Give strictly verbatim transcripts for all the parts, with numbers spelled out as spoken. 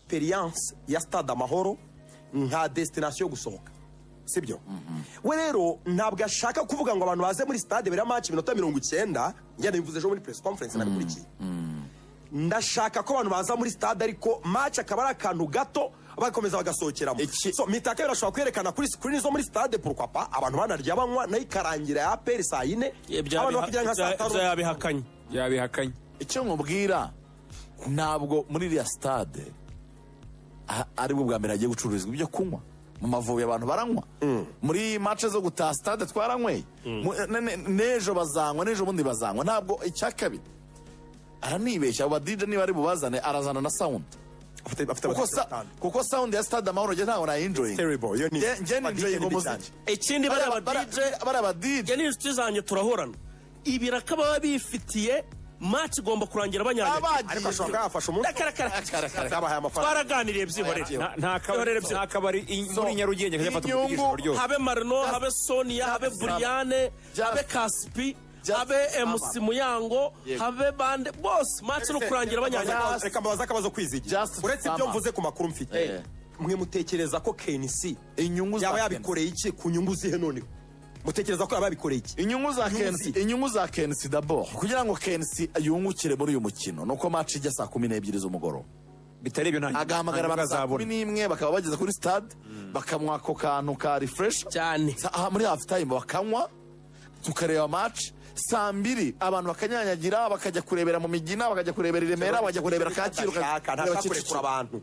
experience ya Stade Amahoro nka destination yo gusohoka sibyo we rero ntabwo ashaka kuvuga ngo abantu baze muri stade bera match minota mirongo icyenda njye nivuze ejo muri press conference nabikurikiye ndashaka ko abantu baza muri stade ariko match akaba ari akantu gato bakomeza bagasohokeramo so mitaka birashobora kwerekana kuri screen zo muri stade pourquoi pas abantu banarya banywa nayikarangira ya A P R saa yine abantu bakijya nka saa tanu yabihakanye yabihakanye icyo nkubwira ntabwo muri iriya stade ari bwo bwa mbere hagiye gucururizwa ibyo kunywa mu Mavubi abantu baranywa muri match zo gutaha stade twaranyweye nejo bazanywa nejo bundi bazanywa ntabwo icya kabiri aranibeshya aba D J niba ari bubazane arazana na sound kuko sound ya Stade Amahoro je ntaho na enjoy terrible je enjoy ngo muziki ikindi bari aba D J bari aba D J ni inshuti zanjye turahorana ibiraka baba bifitiye match igomba kurangira abanyarwanda ariko ashobora afasha umuntu twaraganiriye byihorere nta kabari nta kabari muri Nyarugenge kajya fata umugisho ryo habe Marno habe Sonia habe Briane habe Kaspi habe M C Muyango habe bande boss match no kurangira abanyarwanda reka mbabaza akabazo kwizigira uretse ibyo mvuze ku makuru mfite mwe mutekereza ko K N C inyungu yaba yabikoreye iki ku nyungu zihe none mutekereza ko yababikoreye iki inyungu za K N C inyungu za K N C d'abord kugira ngo K N C yungukire muri uyu mukino nuko match ijya saa kumi n'ebyiri z'umugoroba bitari ibyo nta agahamagara abantu saa kumi n'imwe bakaba bageze kuri stade bakamwa ako kantu ka refresh cyane muri half time bakanywa tukareba match saa mbiri abantu bakanyanyagira bakajya kurebera mu Migina bakajya kurebera i Remera bakajya kurebera Kacyiru kurekura abantu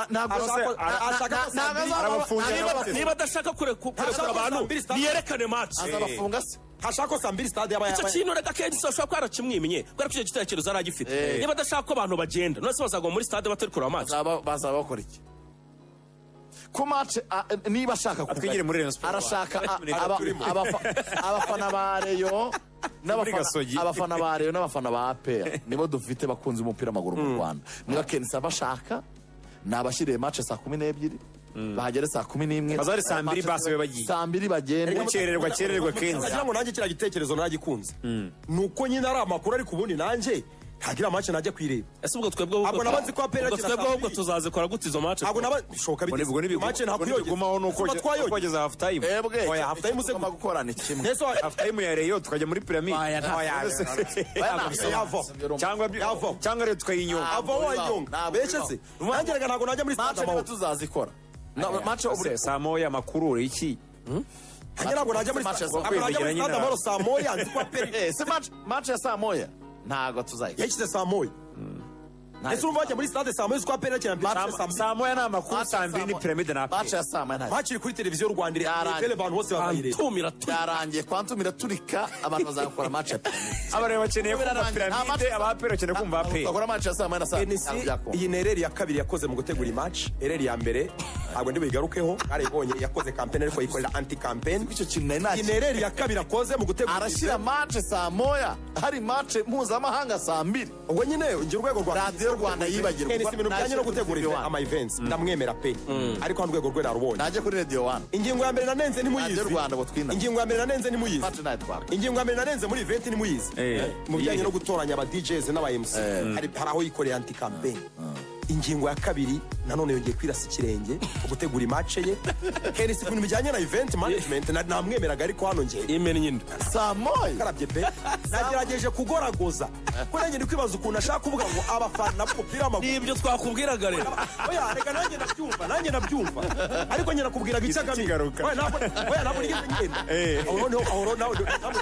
niba adashaka kurekura abantu niyerekane match azabafunga se hashaka saa mbiri stade yaba icyo kintu reka K N C ashobora kwara kimwimye kubera ko icyo gitekerezo aragifite niba adashaka ko abantu bagenda none se bazagwa muri stade batari kureba match bazaba bakora iki ku match niba ashaka twigire muri Rayon Sport arashaka abafana ba Rayon abafana ba Rayon n'abafana ba A P R nibo dufite bakunze umupira w'amaguru mu Rwanda niba K N C abashaka nabashiriye match saa kumi n'ebyiri bahagere saa kumi n'imwe bazari saa mbiri base bagiye saa mbiri bagenda gukererwa kererwa K N C kugira ngo nanjye kira gitekerezo naragikunze nuko nyine ari amakuru ari kubundi nanjye hagira match najya kwireba ese ubwo twebwe ubwo nabanze ko apera kira twebwe ubwo tuzazikora gute izo match ubwo nabashoka bite match nta kuyogumaho nuko twageza half time oya half time uze gukorana ikimwe neso half time ya Rayon tukajya muri pyramid cyangwa cyangwa rero tukayinyonga ava wayinyonga becese nangeraga ntago najya muri match niba tuzazikora match obure saa moya makuru iki hagira ngo najya muri Stade Amahoro saa moya nzi ko apera se match match ya saa moya ntago tuzayi yakize saa moya ese urumva bajya muri stade saa moya z'ukwa apera cyane saa moya na makuru saa mbiri ni pyramid na match ya saa moya match iri kuri televiziyo y'u Rwanda tele abantu bose bazayireba tumira yarangiye kwantumira turika abantu bazakora match ya abareba bakeneye kumva pyramid abapera bakeneye kumva apera bakora match ya saa moya na saa iyi nereri ya kabiri yakoze mu gutegura match ereri ya mbere ntabwo ndi bigarukeho ari ibonye yakoze campaign ariko yikorera anti campaign icyo kintu nari naki iyi nereri ya kabiri yakoze mu gutegura arashyira match saa moya hari match mpuzamahanga saa mbiri ubwo nyine ngira urwego rwa radio Rwanda yibagirwa K N C ibintu bijyanye no gutegura ama events ndamwemera pe ariko hano rwego rwe narubonye najye kuri radio one ingingo ya mbere nanenze ni muyizi ingingo ya mbere nanenze ni muyizi ingingo ya mbere nanenze muri event ni muyizi mu bijyanye no gutoranya aba D Js n'aba M C hari aho yikoreye anti campaign ingingo ya kabiri nanone yongeye kwirasa ikirenge gutegura match ye K N C ibintu bijyanye na event management namwemeraga ariko hano ngiye imeni nyine saa moya karabye pe nagerageje kugoragoza ko nanjye ndi kwibaza ukuntu ashaka kuvuga ngo abafana b'umupira w'amaguru nibyo twakubwiraga rero oya reka nanjye nabyumva nanjye nabyumva ariko nyina kubwiraga icyagamije oya ntabwo oya ntabwo nigeze ngenda aho noneho aho nawe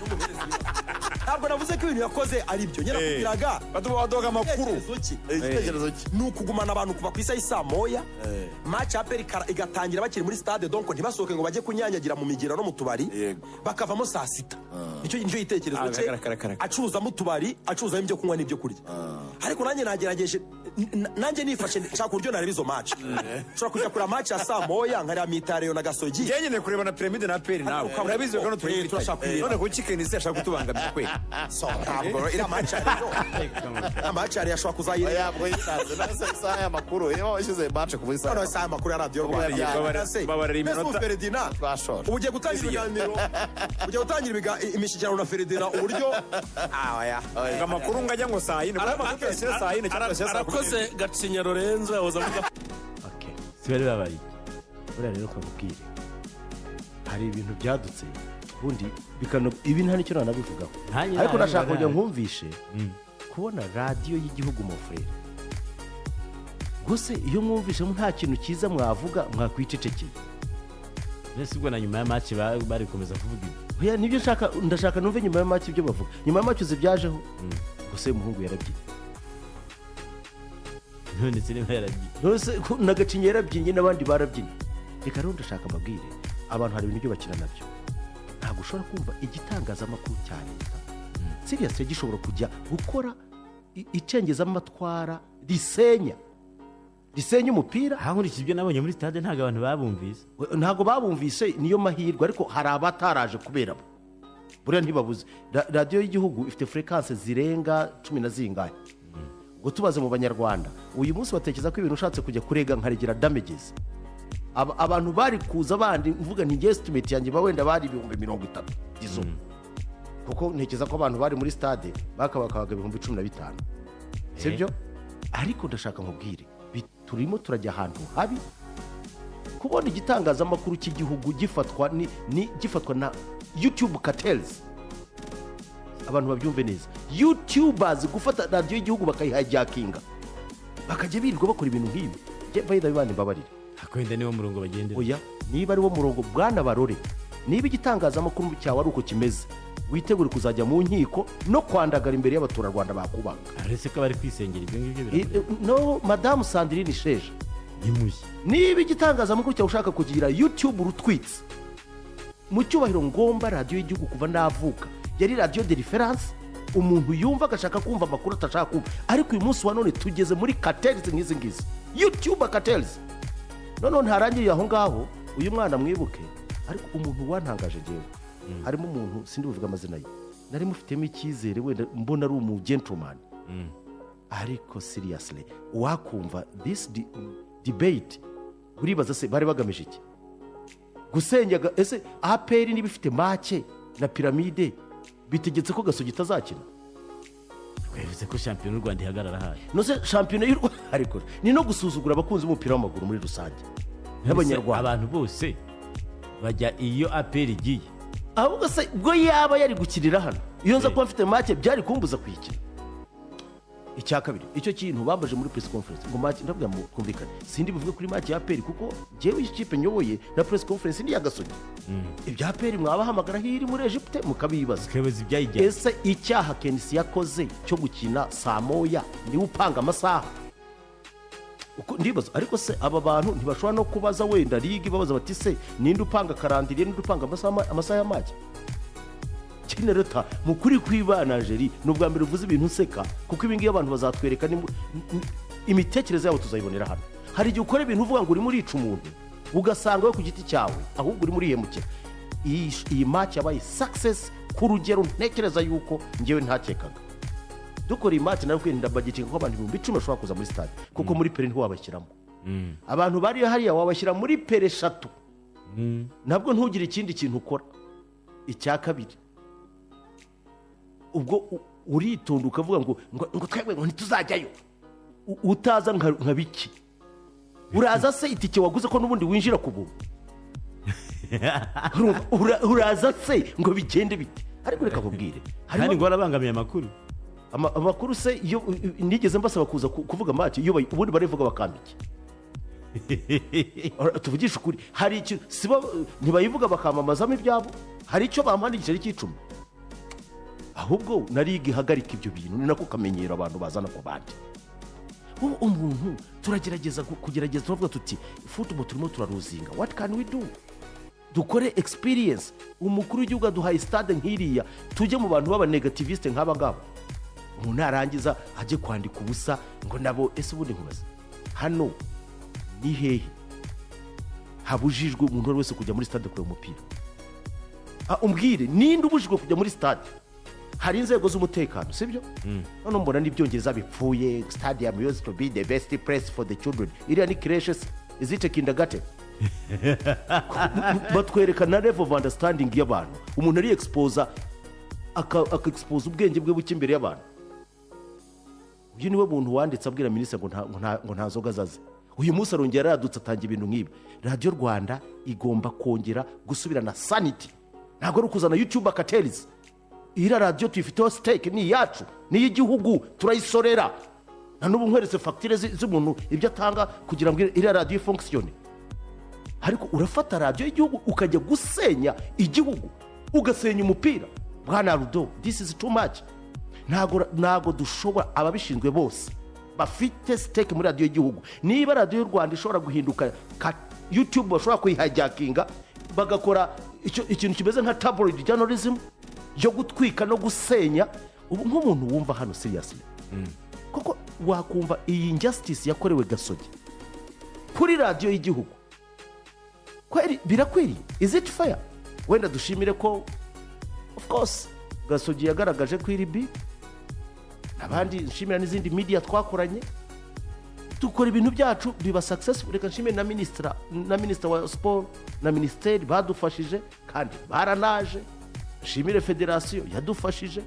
ntabwo navuze ko ibintu yakoze ari byo nyina kubwiraga baduha amakuru igitekerezo ki ni ukugumana abantu kuva ku isa y'isa moya match ya peri igatangira bakiri muri stade donc ntibasohoke ngo bajye kunyanyagira mu migira no mu tubari bakavamo saa sita nicyo nicyo yitekerezo cye acuruza mu tubari acuruza ibyo kunywa n'ibyo kurya ariko nanjye nagerageje nanjye nifashe nshaka uburyo nareba izo match ushobora kujya kuri match ya saa moya nkariya mitariyo na gasogi njye nyine kureba na pyramid na peri nawe urabizi ko turashaka none ko K N C ashaka kutubangamira kwe so ntabwo ira match ariyo match ariyo ashobora kuzayireba yabwo yitanze nase saa makuru iyo washyize match ku bisa no saa makuru ya radio Rwanda babara iminota Ferdinand ugiye gutangira ibiganiro ugiye gutangira imishyikirano na Ferdinand uburyo ah oya amakuru ngajya ngo saa yine arakoze Gacinya Lorenzo yahoza avuga sibari babaye buriya rero kwabubwire hari ibintu byadutse ubundi bikano ibi nta nicyo nanabivugaho ariko nashaka kujya nkumvishe kubona radiyo y'igihugu mu frere gusa iyo mwumvishe nta kintu cyiza mwavuga mwakwicecekeye nese ubwo na nyuma ya match bari komeza kuvuga ibi oya nibyo nshaka ndashaka numve nyuma ya match ibyo bavuga nyuma ya match zibyajeho gusa umuhungu yarabyiye none se niba yarabyiye nose nagacinye yarabyiye n'abandi barabyiye reka rero ndashaka amabwire abantu hari ibintu byo bakina nabyo ntabwo ushobora kumva igitangazamakuru cya leta seriously gishobora kujya gukora icengezamatwara risenya risenya umupira hankurikije ibyo nabonye muri stade ntabwo abantu babumvise ntabwo babumvise niyo mahirwe ariko hari abataraje kubera bo buriya ntibabuze radiyo y'igihugu ifite frekance zirenga cumi na zingahe ngo tubaze mu banyarwanda uyu munsi batekereza ko ibintu ushatse kujya kurega nkaregera damages abantu bari kuza bandi mvuga nti estimate yanjye ba wenda bari ibihumbi mirongo itatu izo kuko ntekereza ko abantu bari muri stade bakabakabaga ibihumbi cumi na bitanu sibyo ariko ndashaka nkubwire turimo turajya ahantu habi kubona igitangazamakuru cy'igihugu gifatwa ni, ni gifatwa na YouTube cartels abantu babyumve neza YouTubers gufata radio y'igihugu bakayihijackinga bakajya birirwa bakora ibintu nk'ibi je bayida bibane mbabarire akwenda niwo murongo bagendera oya niba ari wo murongo bwana barore niba igitangazamakuru cyawe ari uko kimeze witegure kuzajya mu nkiko no kwandagara imbere y'abaturarwanda bakubanga aretse ko bari kwisengera ibyo ngibyo biravuga no madamu Sandrine Sheja nimushye niba igitangazamakuru cyawe ushaka kugira YouTube rutwitse mu cyubahiro ngomba radio y'igihugu kuva navuka yari radio de reference umuntu yumva agashaka kumva amakuru atashaka kumva ariko uyu munsi wa none tugeze muri cartels nk'izi ngizi YouTube cartels none ntarangiye aho ngaho uyu mwana mwibuke ariko umuntu wantangaje jewe harimo umuntu sindi buvuga amazina ye nari mufitemo icyizere wenda mbona ari umu gentleman ariko seriously wakumva this de- debate uribaza se bari bagamije iki gusenyaga ese A P R niba ifite make na piramide bitegetse ko Gasogi itazakina bivuze ko shampiyona y'u Rwanda ihagarara hayi no se shampiyona y'u Rwanda ariko ni no gusuzugura abakunzi b'umupira w'amaguru muri rusange n'abanyarwanda abantu bose bajya iyo A P R igiye ahubwo se ubwo yaba yari gukirira hano iyo nza kuba mfite make byari kumbuza kuyikina icya kabiri icyo kintu bambaje muri press conference ngo make ndabwira mu kumvikana sindi bivuge kuri make ya A P R kuko jewe ikipe nyoboye na press conference ndi ya Gasogi ibya A P R mwabahamagara hiri muri Egypte mukabibaza kebeza ibyayijya ese icyaha K N C yakoze cyo gukina saa moya niwe upanga amasaha uko ndibaza ariko se aba bantu ntibashobora no kubaza wenda ligue babaza bati se ninde upanga karandiriye ninde upanga amasaha amasaha ya make kine reta mukuri kwibana Algeria nubwa mbere uvuze ibintu seka kuko ibingiye abantu bazatwereka imitekerereze yabo tuzayibonera hano hari igihe ukora ibintu uvuga ngo uri muri ica umuntu ugasanga we ku giti cyawe ahubwo uri muri hemukira iyi match yabaye success ku rugero ntekereza yuko ngewe ntakekaga dukora iyi match nawe ndabagitinga ko abantu ibihumbi icumi bashobora kuza muri stade kuko muri pere ntiwabashyiramo abantu bari hariya wabashyira muri pere eshatu nabwo ntugire ikindi kintu ukora icya kabiri ubwo uritonda ukavuga ngo ngo twebwe ngo ntituzajyayo utaza nka biki uraza se itike waguze ko n'ubundi winjira ku buntu uraza se ngo bigende bite ariko reka kubwire kandi ngo barabangamiye amakuru amakuru se iyo nigeze mbasaba kuza kuvuga match iyo ubundi barivuga bakambike tuvugisha ukuri hari icyo siba ntibayivuga bakamamazamo ibyabo hari icyo bampandikira cy'icumi ahubwo nari ihagarika ibyo bintu ni nako kamenyera abantu bazana ku bandi ubu umuntu turagerageza kugerageza tuvuga tuti football turimo turaruzinga what can we do dukore experience umukuru w'igihugu aduhaye stade nk'iriya tujye mu bantu baba negativiste nk'aba ngabo umuntu arangiza ajye kwandika ubusa ngo nabo ese ubundi nkubaza hano ni hehe habujijwe umuntu wese kujya muri stade kureba umupira umbwire ninde ubujijwe kujya muri stade hari inzego z'umutekano sibyo none mbona n'ibyongereza bipfuye stadium used to be the best place for the children iriya ni creches is it a kindergarten batwereka na level of understanding y'abantu umuntu ari expose aka expose ubwenge bwe buke imbere y'abantu uyu niwe muntu wanditse abwira minisitiri ngo nta ngo nta zoga zaze uyu munsi arongera yaradutse atanga ibintu nk'ibi. radiyo rwanda igomba kongera gusubirana sanity, ntabwo ari ukuzana youtube akaterizi. iriya radiyo tuyifiteho siteke, ni iyacu, ni iy'igihugu, turayisorera. nta n'ubu nkweretse fagitire z'umuntu ibyo atanga kugira ngo iriya radiyo ifunkisiyone. ariko urafata radiyo y'igihugu ukajya gusenya igihugu, ugasenya umupira. bwana rudo, this is too much. ntabwo dushobora, ababishinzwe bose bafite siteke muri radiyo y'igihugu, niba radiyo y'u rwanda ishobora guhinduka youtube bashobora kuyihajakinga bagakora ikintu kimeze nka tabloid journalism yo gutwika no gusenya, ubu nk'umuntu wumva hano seriously koko wakumva iyi injustice yakorewe Gasogi kuri radiyo y'igihugu kweri birakwiriye? Is it fair? Wenda dushimire ko of course Gasogi yagaragaje ko iri bi, abandi nshimira n'izindi media twakoranye dukora ibintu byacu biba successful. Reka nshimire na ministra na minister wa sport na ministeri badufashije kandi baranaje. Nshimire federation yadufashije.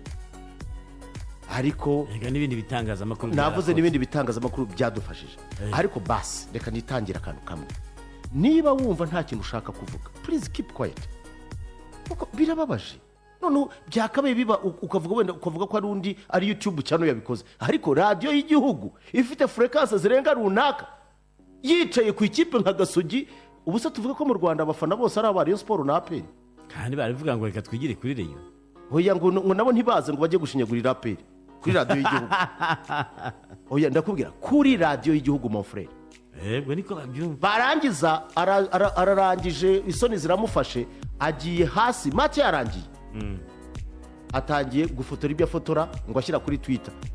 Ariko reka n'ibindi bitangazamakuru navuze n'ibindi bitangazamakuru byadufashije. Ariko basi reka nitangira akantu kamwe, niba wumva nta kintu ushaka kuvuga please keep quiet, kuko birababaje. none byakabaye biba ukavuga wenda ukavuga ko ari undi ari YouTube cyane yabikoze, ariko radiyo y'igihugu ifite frequency zirenga runaka yicaye ku ikipe nka Gasogi. ubu se tuvuga ko mu Rwanda abafana bose ari aba Rayon Sport na A P R, kandi baravuga ngo reka twigire kuri Rayon. oya ngo ngo nabo ntibaze ngo bajye gushinyagurira A P R kuri radiyo y'igihugu. oya ndakubwira kuri radiyo y'igihugu mon frère. Yego niko babyumva. Barangiza ararangije isoni ziramufashe agiye hasi make yarangiye. Mm. Atangiye gufotora ibyo afotora ngo ashyira kuri Twitter.